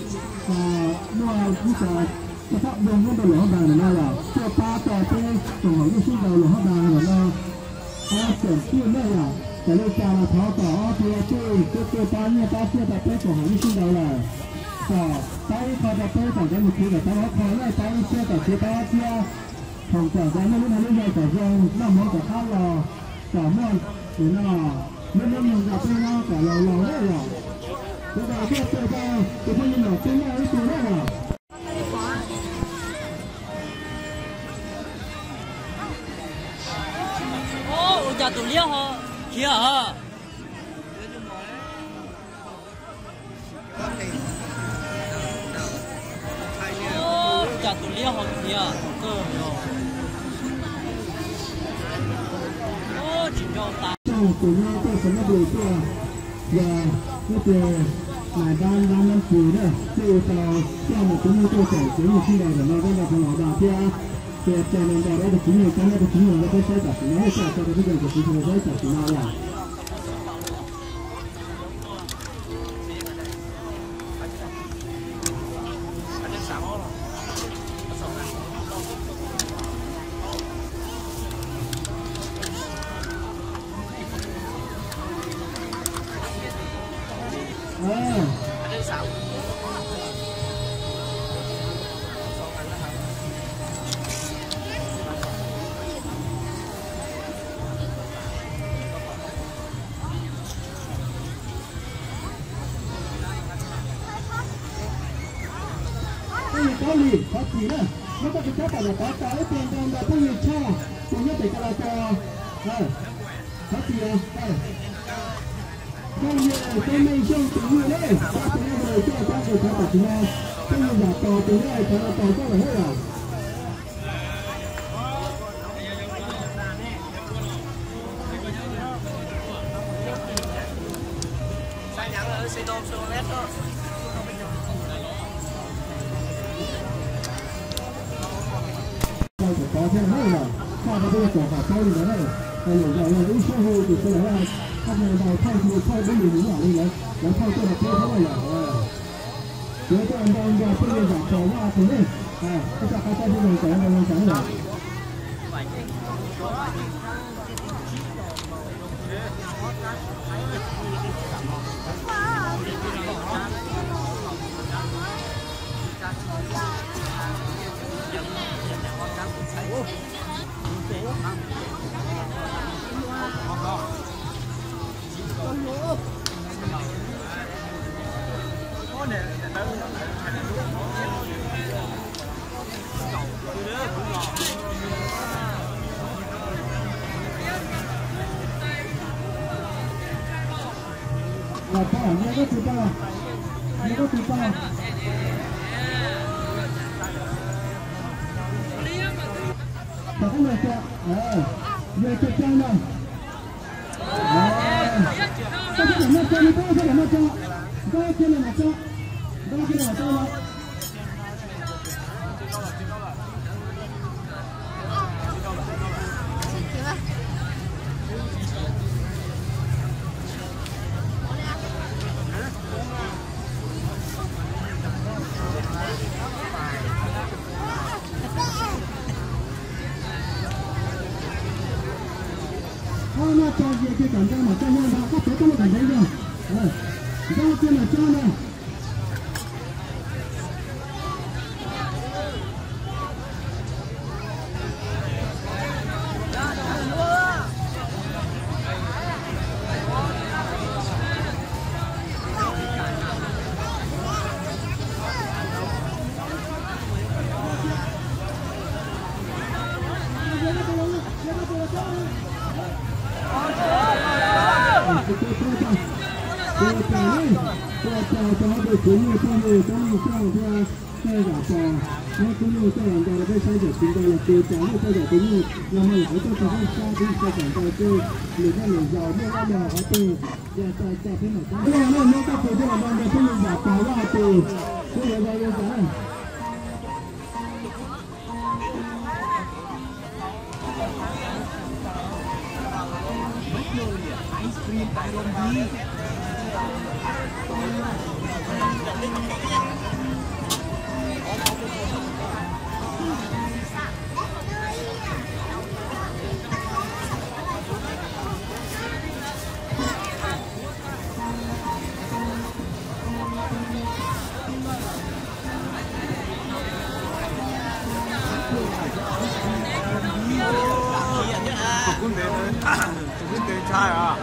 mua cái cái pháp đường nó được lỗ đàn này là cho ta tỏ cái tổng hợp cái sinh đầu lỗ đàn rồi nó chuyển tiền này là cái này cha là tháo tỏ thì cái ta như ta chia ta cái tổng hợp cái sinh đầu là ta ta cái một thứ là ta nó khó là ta chia ta chia phòng trả giá nó lúc này trả giá năm món cả khác là cả món thì nó mình gặp nó cả lò đấy là cái đó cái phần nhỏ cái này cái thứ đó là ô chả tụi liêu hả kia hả ô chả tụi liêu hả kia cơ ô chỉ cho ta của nhau tôi sẽ bắt đầu cho và cái này đang năm tuổi đó tôi cho một cái mô tô chạy dưới một khi này là nó đang là phần đào kia cho nên đó là chính người trong đó chính người nó sẽ đặt nó sẽ cho cái việc của chúng tôi sẽ đặt nó là có gì nữa nó có cái chất là có cái tiền tiền là có nhiều cho tiền nhất thì cái là cho có gì à cái nhiều cái này trong tiền nhiều đấy cái này rồi cho cái thật là cái nhiều giả to tiền này cho nó to cho là hết rồi sai nhắn ở xe đôm xe lét đó có thế này là qua cái việc của họ tôi nữa này hay là những số hồ thì tôi nói là các nhà đào thay thì thay đến nhiều những loại này nó thay cho nó thế này là nếu cho anh đang ra cái việc giảm số ra thì này cái cái này cái này chẳng là là có nghe có từ ta nghe có từ ta có người cho người cho trang này có cái nào cho có cái nào cho có cái nào cho có cái nào cho nó cho cái cảm giác mà cho nhau đó có thể có một cảm giác rồi giao tiền là cho này 点菜啊！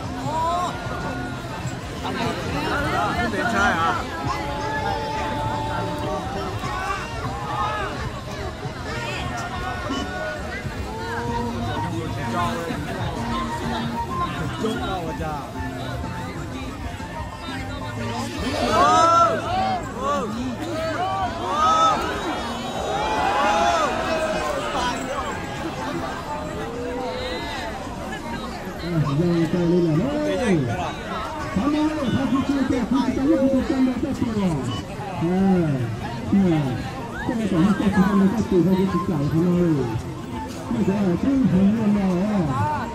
点菜啊！中了我家。 在那了，他们他去这边，他去这边干的这些了，这个等于在他们在最后就是讲他们那个真很热闹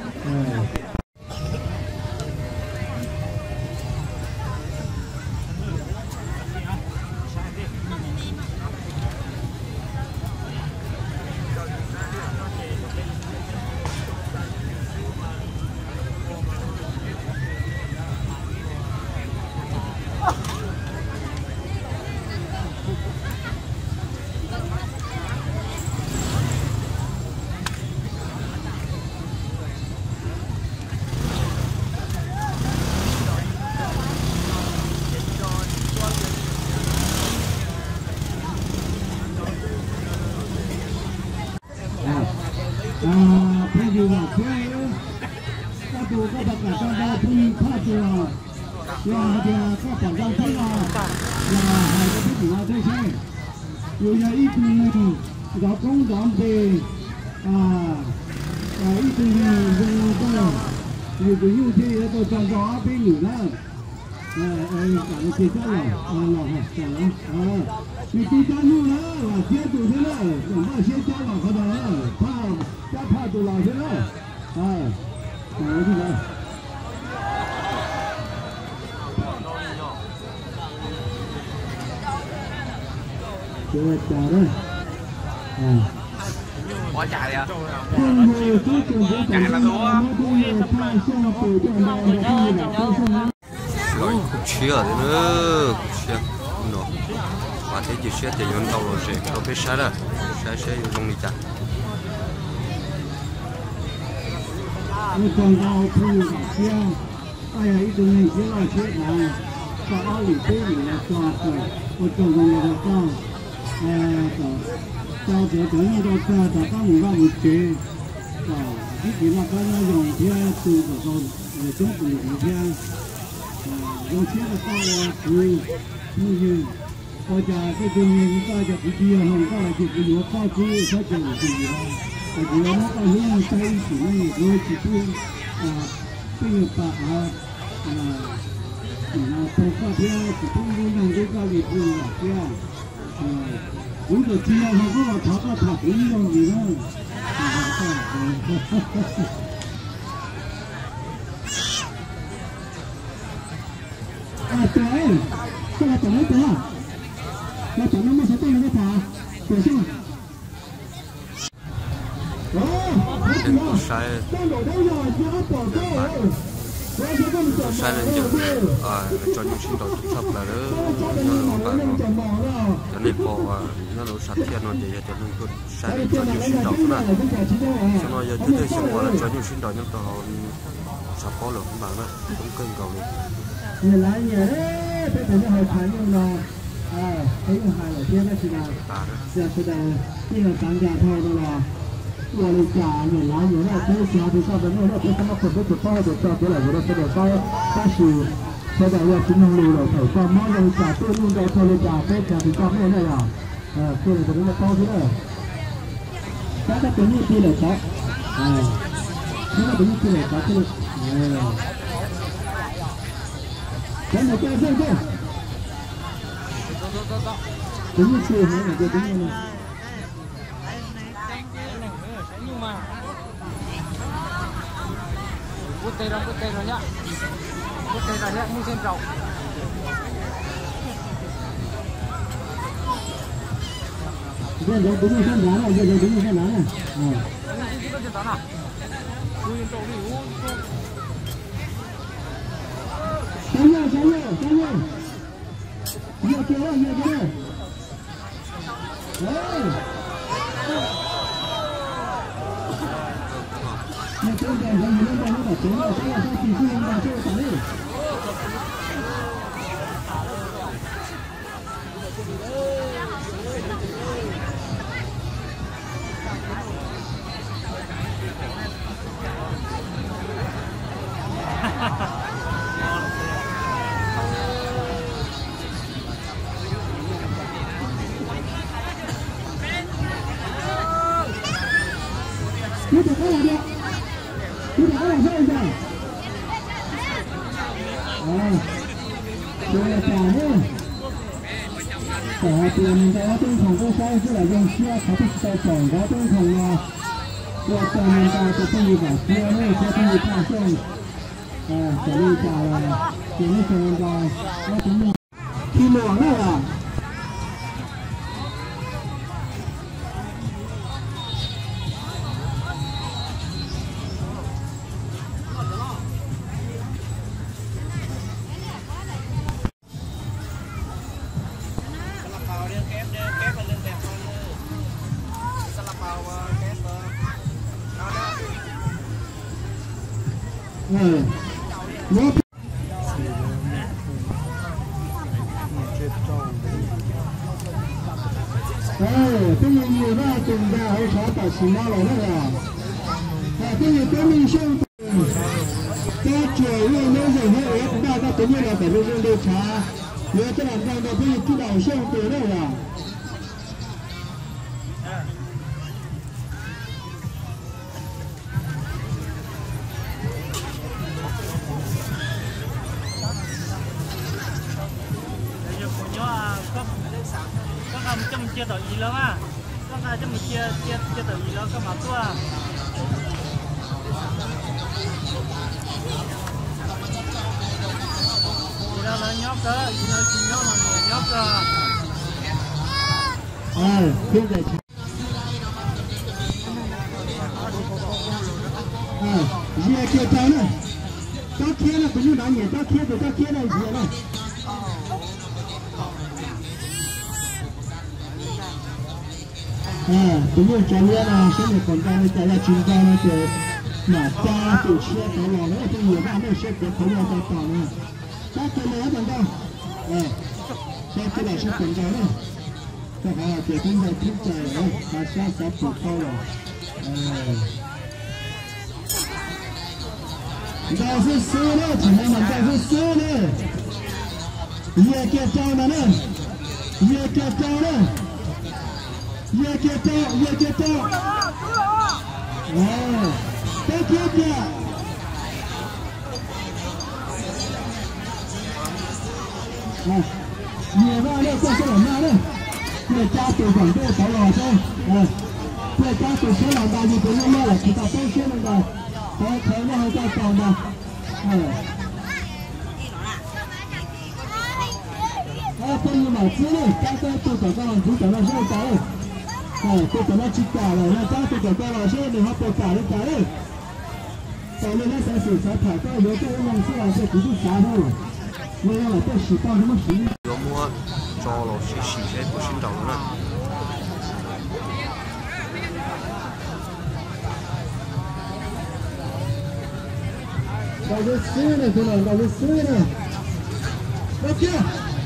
พี่อยู่ว่าเพื่อนก็ดูก็ประกาศว่าพี่ข้าตัวว่าเดียวก็ประกาศที่ว่าให้กับพี่ว่าได้ใช่อยู่ในอีกหนึ่งเราต้องจำเป็นอีกหนึ่งยังก็อยู่ไปอยู่ที่แล้วก็จำว่าเป็นอยู่นะการเสียใจเรา讲你第三路了，先堵去了，等到先加老婆的了，怕堵老去了，赶过去了。这个假的， 我假的呀。 假了多。 rồi cục chia ở đây nữa cục chia nó mà thấy chỉ chia thì yon tàu rồi sẽ đâu biết sai đó sai dùng đi chặt con tàu thu chia ai ấy từ này chia là chia nào có lì thế gì là cho rồi con là cho để tới nó cho các một chế cái mà cái nó dùng theo từ của con để chúng mình theo用钱的话呢，大家这个大家不必要很大就不要大注他就可以了。我们大家在一起呢，也可以去做这个把头发片去做用这个里头这样，如果只要他给我他不用你呢，对，这个怎么得？那咱们那些队员在打，表现。 trên cột sai sai lên chừng cho những sinh tồn sắp là đó cho nên bộ nó đủ sạch thiên nó để cho nên cột sai lên cho những sinh tồn đó cho nó giờ thứ sinh qua là cho những sinh tồn những tàu sắp có lượng các bạn đó cũng cân cầu luôn người lái nhớ thế thì nó hơi thái nhưng mà thấy là hai là kia đó thì là giờ sẽ là khi là tăng giá thôi đó là我哋家人来源呢，这个家庭上的那这什么很多就包的到这来，我这个但是现在要经营路了，头上马上家对路到这里家在家庭上面那样，这里这个包出来，大家等你地了找，现在等你地了找这里，等等等等等，等你去哪个就等你呢？ tê rồi nhá. Quốc tê rồi nhá, như trên rộng. Giờ đúng như thế nào này, giờ đúng như thế nào này. Cháy nhau. Nhiều kia. Đấy. Nhiều kia này, nó bảo cháy là sao chỉ khi vào chơi cả đi. Cứ được cái là được. Cứ được cái là sao rồi. Đây là trả nhé. Trả tiền có tinh thần vô sai chứ là dùng xe có thích tài sản có tinh thần là của tờ nhân ta có tinh gì bảo xe này có tinh gì thả xong. Trả đi trả là tiền nó xe ra nó tính được. Khi mùa này là cái nhiều ra từng ra hỗ trợ tài xỉn nào rồi đó là cái gì cái mình xem cái chuyện này nếu gì hết chúng ta có tính là phải luôn luôn điều tra nếu cho làm ra cái gì cái đầu xem từ đó là cho mình chia tờ gì lắm à, có ai cho mình chia tờ gì lắm, có mà tua. Thì đó là nhóc cơ, thì nó chỉ nhóc là người nhóc cơ. Không phải. Dìa kia tao này, tao kia là cũng như nói nhỉ, tao kia này dìa này. Đúng rồi, cho nên là sẽ được còn ra cái là chúng ta nó sẽ mà ta tự chia cái lò nó thì nhiều bạn nó sẽ có khối lượng to to này. Các cái này bằng đâu? Cái này sẽ còn ra đấy. Các bạn chỉ cần phải thích trời đấy, và sẽ phụ thâu rồi. Đây là số đấy, chỉ là mình đây là số đấy. Dìa kia trao mà đấy, dìa kia trao đấy. Dìa kia trao. Cái kia kìa. Dìa ra đây, qua số làm ra đây. Người cha từ khoảng đây 6 lò thôi. Người cha từ số làm bao nhiêu cái nó là chúng ta tới xe lên rồi. Thế nó hơi cho chồng rồi. Tôi như bảo chứ này, các tôi cả các bạn chú cả là sao cả đây. Tôi cả nó chỉ cả rồi, các tôi cả các bạn sẽ được học cả đấy. Tại nên nó sẽ xử phạt thải các yếu tố năng sẽ là sẽ cũng xả thôi. Nên là tôi chỉ con nó chỉ. Nó mua cho nó xỉ sẽ có sinh đầu nữa. Đầu cái xứ này thôi nào, đầu cái xứ này. Được chưa?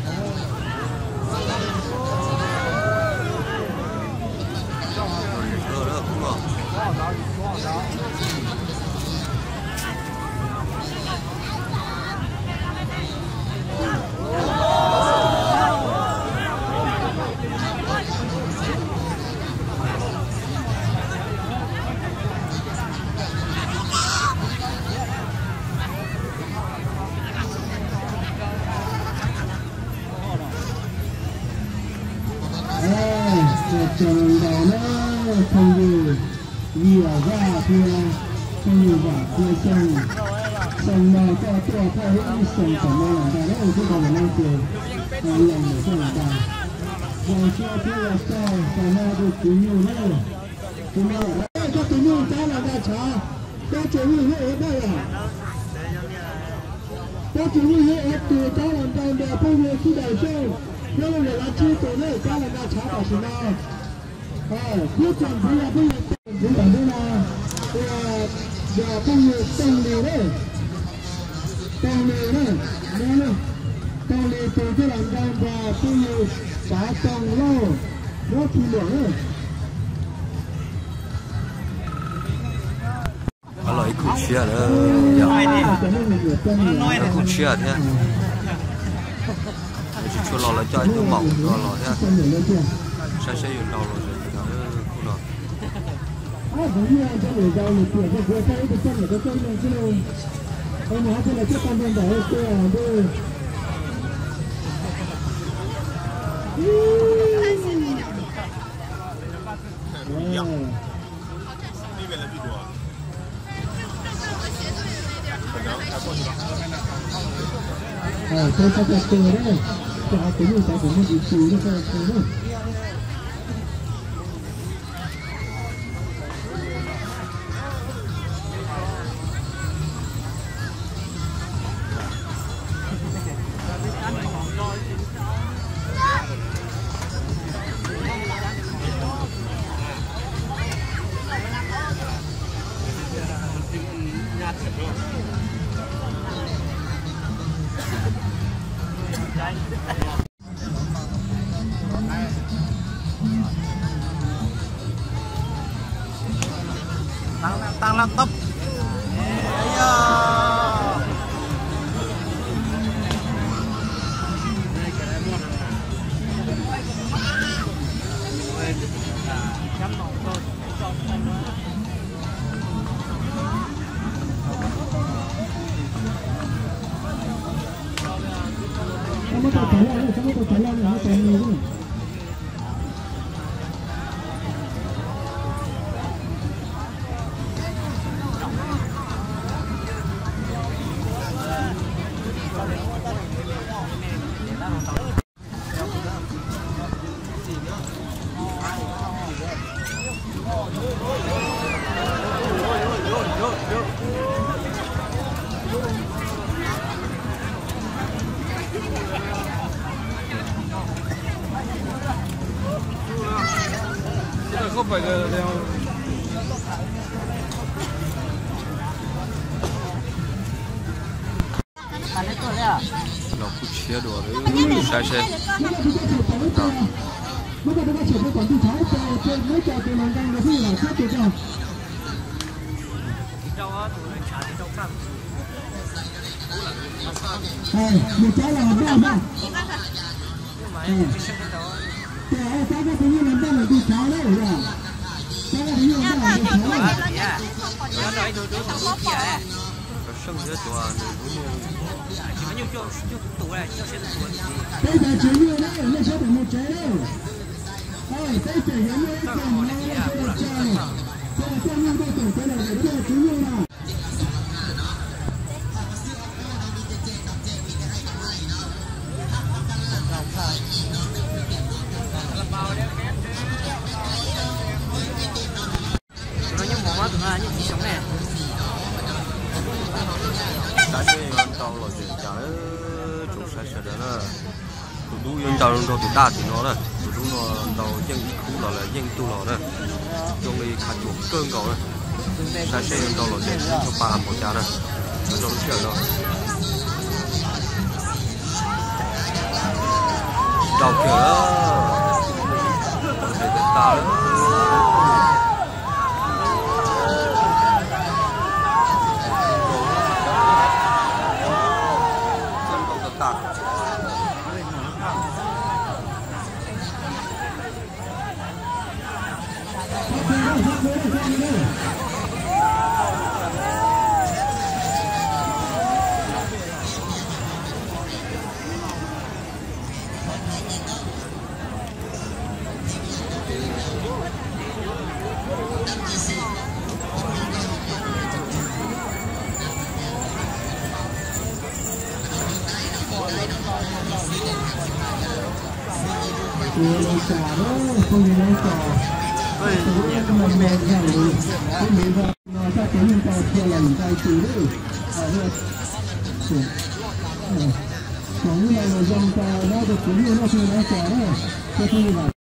Trường đó nó không gì ở ra thì không gì vào kia chồng 送了这多派一送什么人家，那我这个人那些，人也是人家，我说这个在什么的朋友呢？什么？哎，这朋友找人家查，这节目会那个，这节目会对找人家的朋友去代收，因为人家去做那找人家查的是吗？哎，不讲不要不要不讲的啦，我朋友送礼嘞。当年呢，当年做这两张吧，都有啥当咯，我听了嘞。 Ở lại cụ chia đó, ở cụ chia thế, chỉ cho lò lại cho anh tôi mỏng rồi lò thế, sẽ dùng đầu rồi thì nó cũng lò. Bây giờ cho người giàu người tiền cái cái chân là cái chân này chứ đâu. Ông nói thế là chiếc con bên đấy kia à đây. Tôi sẽ đặt tiền đấy. Cho họ tính người ta cũng đi xù nó sẽ đặt đấy. Tăng laptop. Không phải là đeo. Nó cũng chia đồ đấy, sai xe. Một trái là ba ba. Cái cái thứ làm ra là đi cháo đấy rồi. Cái cái thứ làm ra là đi cháo. Sân thế tòa này bây giờ chỉ như đấy nó sẽ được một trái đâu. Ôi, cái chỉ giống như cái còn nó sẽ được chơi. Cái là con nhân tôi tưởng cái này để cho chỉ như nào. đủ dân tàu nó tụi ta thì nó đó tụi nó tàu dân ít khu đó là dân tu lò đó trong đi khá chuột cơn cầu đó sai xe dân tàu là để cho ba một cha đó nó trong chuyện đó đầu kiểu để ta đó người trả đó không như nói trò không mà mẹ rằng rồi cái mình vào nói ra cái mình tao chia lần tay từ đấy còn như là dòng tao nó được cũng như nó không nói trò đó cho tôi là